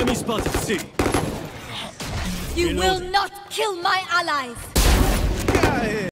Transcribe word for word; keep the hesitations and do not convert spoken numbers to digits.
Enemy spotted. C. You Reloading. will not kill my allies!